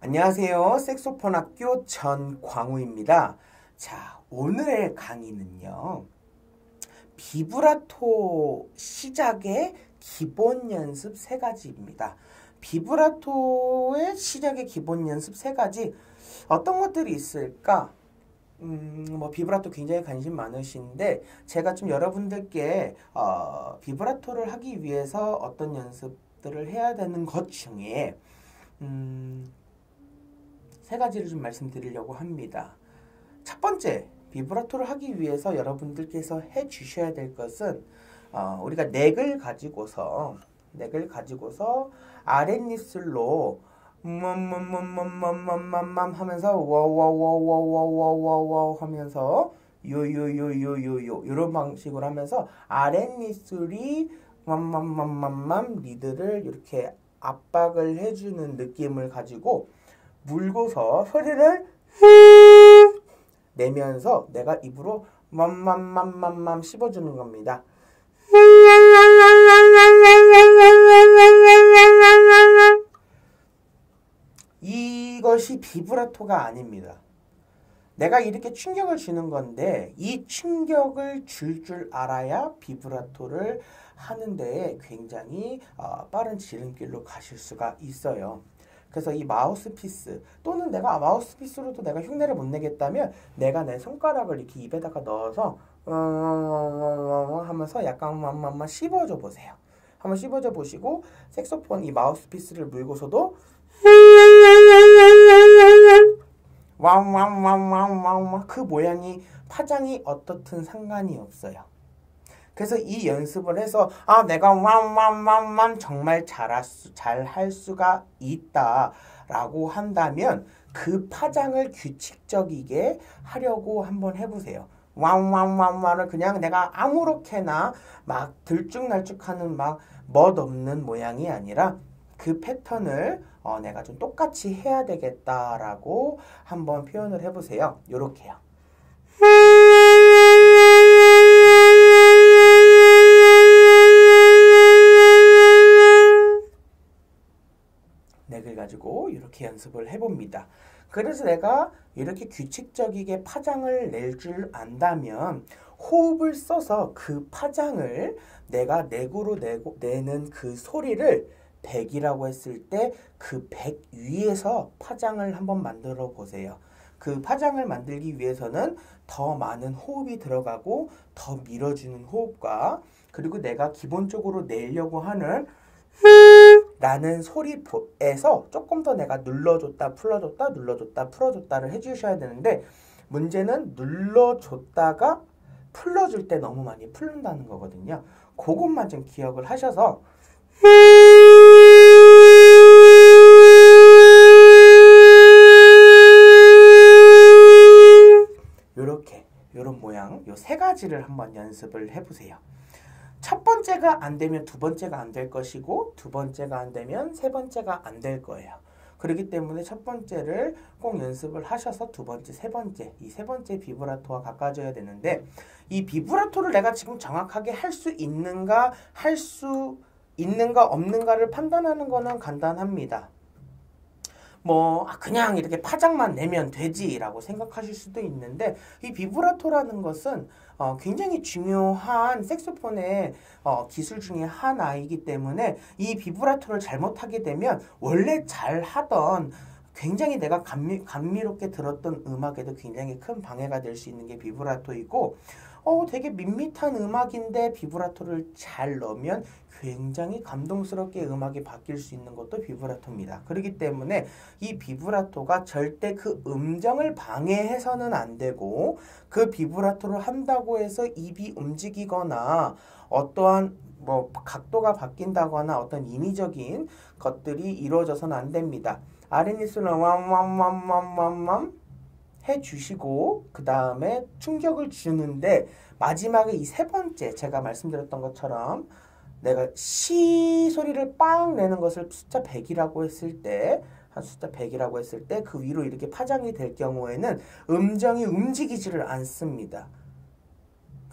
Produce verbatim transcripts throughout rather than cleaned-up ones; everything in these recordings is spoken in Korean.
안녕하세요. 색소폰 학교 전광우입니다. 자, 오늘의 강의는요. 비브라토 시작의 기본 연습 세 가지입니다. 비브라토의 시작의 기본 연습 세 가지 어떤 것들이 있을까? 음, 뭐 비브라토 굉장히 관심 많으신데 제가 좀 여러분들께 어, 비브라토를 하기 위해서 어떤 연습들을 해야 되는 것 중에 음, 세 가지를 좀 말씀드리려고 합니다. 첫 번째, 비브라토를 하기 위해서 여러분들께서 해 주셔야 될 것은 어, 우리가 넥을 가지고서 넥을 가지고서 아랫입술로 멈멈멈멈멈멈멈 하면서 와와와와와와와와 하면서 요요요요요요 이런 방식으로 하면서 아랫입술이 맘맘맘맘맘 리드를 이렇게 압박을 해주는 느낌을 가지고 물고서 소리를 내면서 내가 입으로 맘맘맘맘맘 씹어주는 겁니다. 이것이 비브라토가 아닙니다. 내가 이렇게 충격을 주는 건데 이 충격을 줄 줄 알아야 비브라토를 하는 데에 굉장히 어, 빠른 지름길로 가실 수가 있어요. 그래서 이 마우스피스 또는 내가 마우스피스로도 내가 흉내를 못 내겠다면 내가 내 손가락을 이렇게 입에다가 넣어서 하면서 약간 맘맘맘 씹어줘 보세요. 한번 씹어줘 보시고 색소폰 이 마우스피스를 물고서도 왕왕왕왕왕 그 모양이 파장이 어떻든 상관이 없어요. 그래서 이 연습을 해서 아 내가 왕왕왕왕 정말 잘할 수, 잘할 수가 있다라고 한다면 그 파장을 규칙적이게 하려고 한번 해보세요. 왕왕왕왕을 그냥 내가 아무렇게나 막 들쭉날쭉하는 막 멋없는 모양이 아니라 그 패턴을 어, 내가 좀 똑같이 해야 되겠다라고 한번 표현을 해보세요. 요렇게요. 넥을 가지고 이렇게 연습을 해봅니다. 그래서 내가 이렇게 규칙적이게 파장을 낼 줄 안다면 호흡을 써서 그 파장을 내가 넥으로 내고, 내는 그 소리를 백이라고 했을 때 그 백 위에서 파장을 한번 만들어 보세요. 그 파장을 만들기 위해서는 더 많은 호흡이 들어가고 더 밀어주는 호흡과 그리고 내가 기본적으로 내려고 하는 라는 소리에서 조금 더 내가 눌러줬다 풀어줬다 눌러줬다 풀어줬다를 해주셔야 되는데 문제는 눌러줬다가 풀어줄 때 너무 많이 풀른다는 거거든요. 그것만 좀 기억을 하셔서 요렇게 요런 모양 요 세 가지를 한번 연습을 해보세요. 첫 번째가 안 되면 두 번째가 안 될 것이고 두 번째가 안 되면 세 번째가 안 될 거예요. 그렇기 때문에 첫 번째를 꼭 연습을 하셔서 두 번째, 세 번째 이 세 번째 비브라토와 가까워져야 되는데 이 비브라토를 내가 지금 정확하게 할 수 있는가 할 수 있는가 없는가를 판단하는 거는 간단합니다. 뭐 그냥 이렇게 파장만 내면 되지라고 생각하실 수도 있는데 이 비브라토라는 것은 어, 굉장히 중요한 색소폰의 어, 기술 중에 하나이기 때문에 이 비브라토를 잘못하게 되면 원래 잘하던 굉장히 내가 감미, 감미롭게 들었던 음악에도 굉장히 큰 방해가 될 수 있는 게 비브라토이고 어, 되게 밋밋한 음악인데 비브라토를 잘 넣으면 굉장히 감동스럽게 음악이 바뀔 수 있는 것도 비브라토입니다. 그렇기 때문에 이 비브라토가 절대 그 음정을 방해해서는 안 되고 그 비브라토를 한다고 해서 입이 움직이거나 어떠한 뭐 각도가 바뀐다거나 어떤 인위적인 것들이 이루어져서는 안 됩니다. 아랫입술은 맘맘맘맘맘맘 해주시고 그 다음에 충격을 주는데 마지막에 이 세 번째 제가 말씀드렸던 것처럼 내가 시 소리를 빵 내는 것을 숫자 백이라고 했을 때 한 숫자 백이라고 했을 때 그 위로 이렇게 파장이 될 경우에는 음정이 움직이지를 않습니다.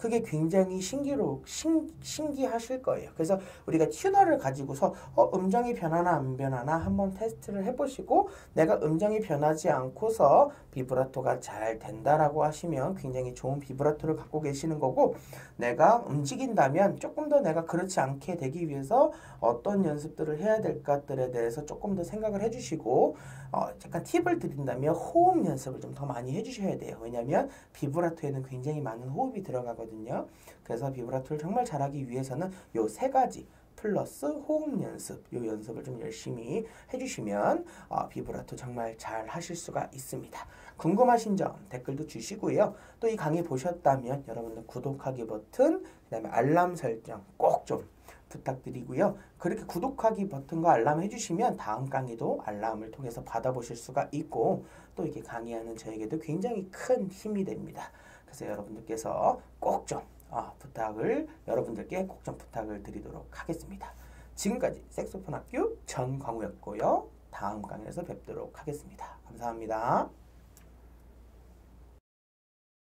그게 굉장히 신기로 신, 신기하실 거예요. 그래서 우리가 튜너를 가지고서 어, 음정이 변하나 안 변하나 한번 테스트를 해보시고 내가 음정이 변하지 않고서 비브라토가 잘 된다라고 하시면 굉장히 좋은 비브라토를 갖고 계시는 거고, 내가 움직인다면 조금 더 내가 그렇지 않게 되기 위해서 어떤 연습들을 해야 될 것들에 대해서 조금 더 생각을 해주시고, 어, 약간 팁을 드린다면 호흡 연습을 좀 더 많이 해주셔야 돼요. 왜냐하면 비브라토에는 굉장히 많은 호흡이 들어가거든요. 그래서 비브라토를 정말 잘하기 위해서는 요 세 가지 플러스 호흡 연습, 요 연습을 좀 열심히 해주시면 어, 비브라토 정말 잘 하실 수가 있습니다. 궁금하신 점 댓글도 주시고요. 또 이 강의 보셨다면 여러분들 구독하기 버튼, 그 다음에 알람 설정 꼭 좀 부탁드리고요. 그렇게 구독하기 버튼과 알람 해주시면 다음 강의도 알람을 통해서 받아보실 수가 있고, 또 이렇게 강의하는 저에게도 굉장히 큰 힘이 됩니다. 그래서 여러분들께서 꼭 좀 어, 부탁을 여러분들께 꼭 좀 부탁을 드리도록 하겠습니다. 지금까지 색소폰 학교 전광우였고요. 다음 강의에서 뵙도록 하겠습니다. 감사합니다.